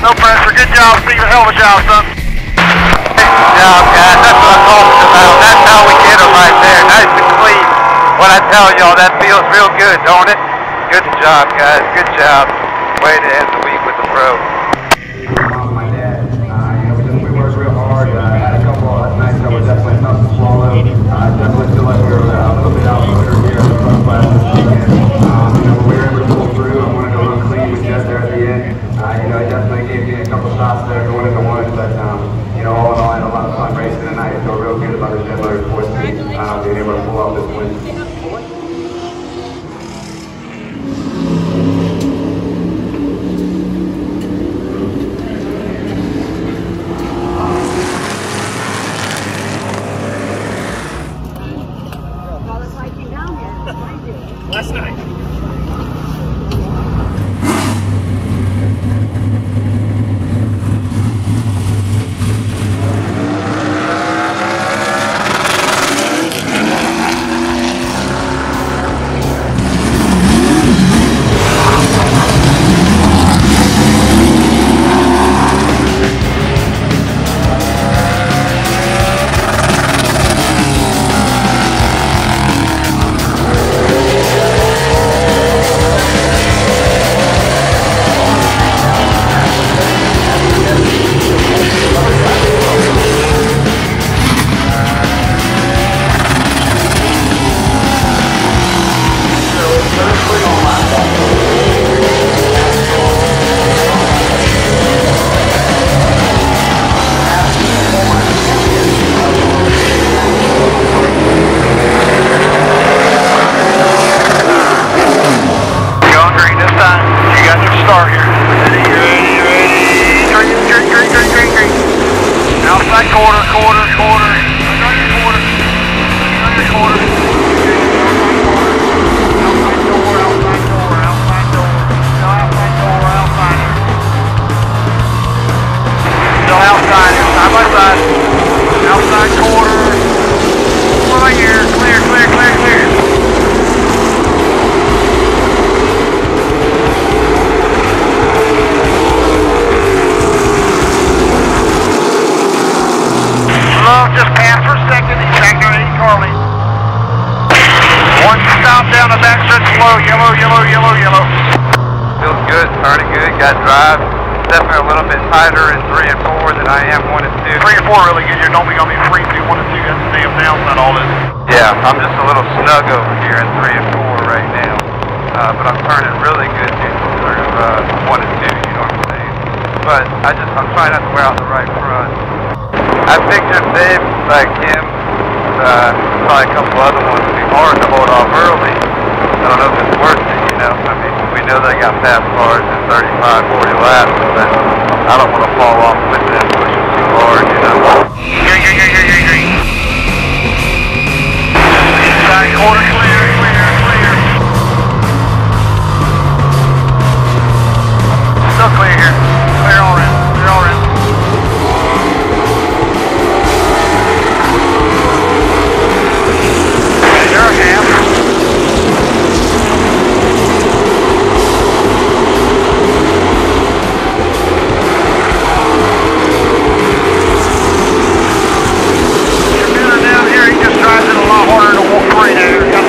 No pressure. Good job, Steve. A hell of a job, son. Good job, guys. That's what I'm talking about. That's how we get them right there. Nice and clean. What I tell y'all, that feels real good, don't it? Good job, guys. Good job. Way to end the week with the pro. My dad, we worked real hard. Had a couple of nights that were definitely tough to swallow. I definitely feel like we were a little bit outnumbered here at the front class this weekend. We were able to pull through. I wanted to run clean with Jet there at the end. It definitely gave me a couple shots there going into one, but all in all, I had a lot of fun racing tonight. I feel real good about the Jet Motorsports team being able to pull off this win. Last night. Outside quarter. Still outside, side by side. Outside quarter. Right here, clear. Just pass for a second, back there 80 Carly. One stop down the back stretch slow, yellow. Feels good, turning good, got drive. Definitely a little bit tighter in 3 and 4 than I am 1 and 2. 3 and 4 really good. You're normally going to be free to do 1 and 2. That's damn downside all this. Yeah, I'm just a little snug over here in 3 and 4 right now. But I'm turning really good neutral through 1 and 2, you know what I'm saying? But I'm trying not to wear out the right front. I pictured Dave, like him, probably a couple other ones, would be hard to hold off early. I don't know if it's worth it, I mean, we know they got fast cars in 35, 40 laps, but I don't want to fall off with them pushing too hard, Green. Inside quarter clear. Still clear here. Clear all in. Down here, he just drives it a lot harder to walk right there.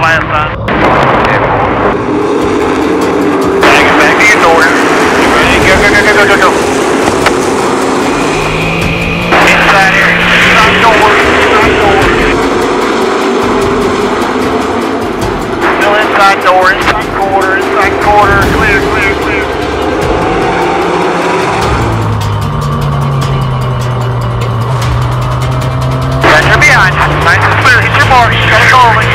last time. Yeah, Back to your door. Go. Inside here. Inside door. Still inside door. Inside quarter. Clear. Pressure behind you. Nice and clear. Hit your mark. Gotta call me.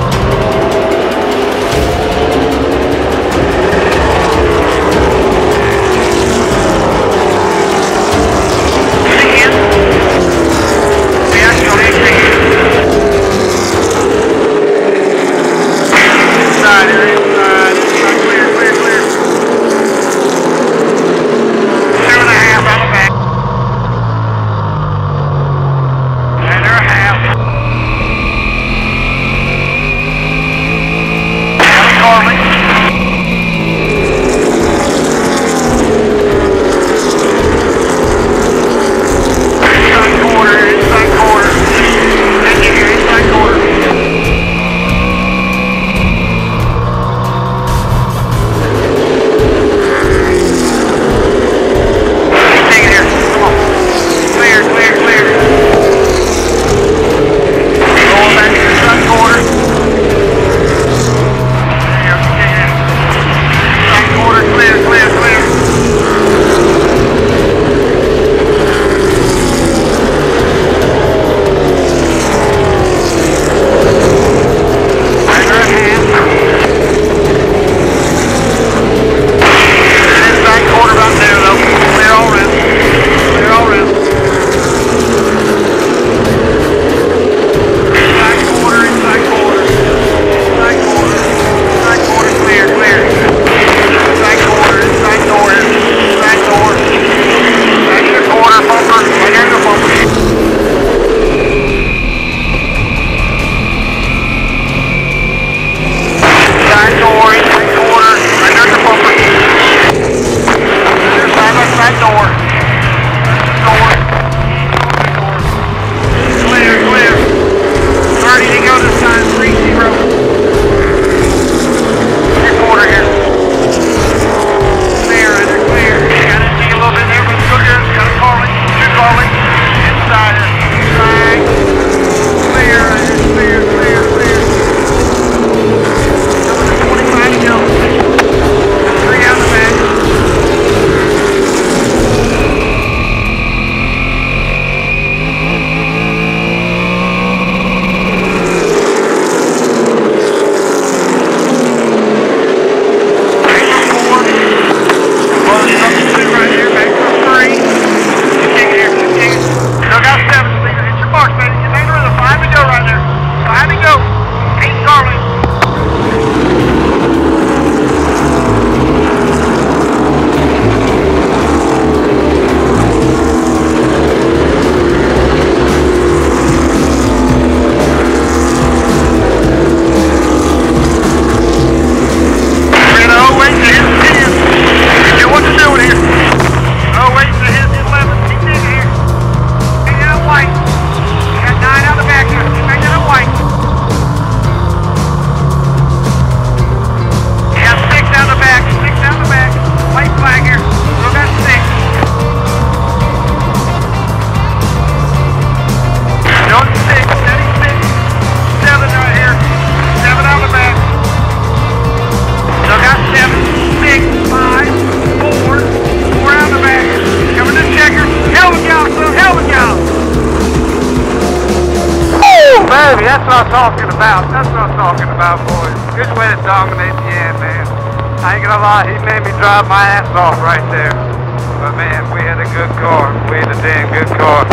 Baby, that's what I'm talking about. That's what I'm talking about, boys. Good way to dominate the end, man. I ain't gonna lie, he made me drive my ass off right there. But man, we had a good car. We had a damn good car.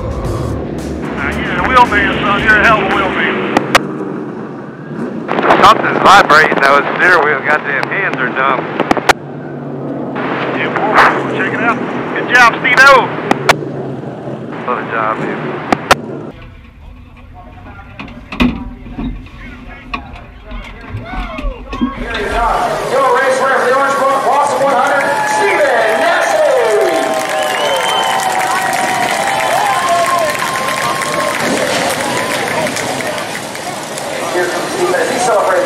You're a wheelman, son. You're a hell of a wheelman. Something's vibrating though. It's steering wheel. Goddamn hands are dumb. Yeah, we'll check it out. Good job, Steve-O. What a job, man. Your race winner for the Orange Bowl, Boston 100, Stephen Nasse. Here comes Stephen as he celebrates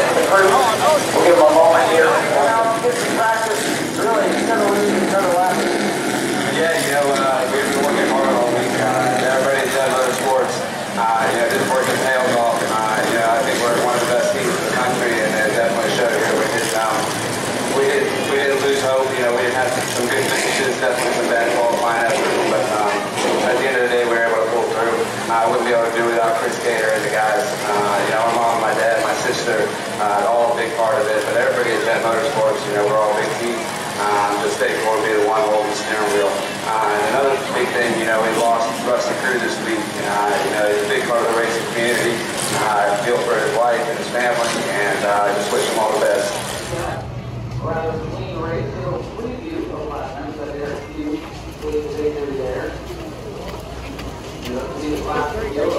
big part of it, but everybody at Jet Motorsports, you know, we're all a big team. Just Dave will be the one holding the steering wheel. And another big thing, you know, we lost Rusty Crew this week. You know, he's a big part of the racing community. I feel for his wife and his family, and I just wish him all the best. Well, it was a clean race. What do you do a lot of times out there? You leave the victory there. You know, see the class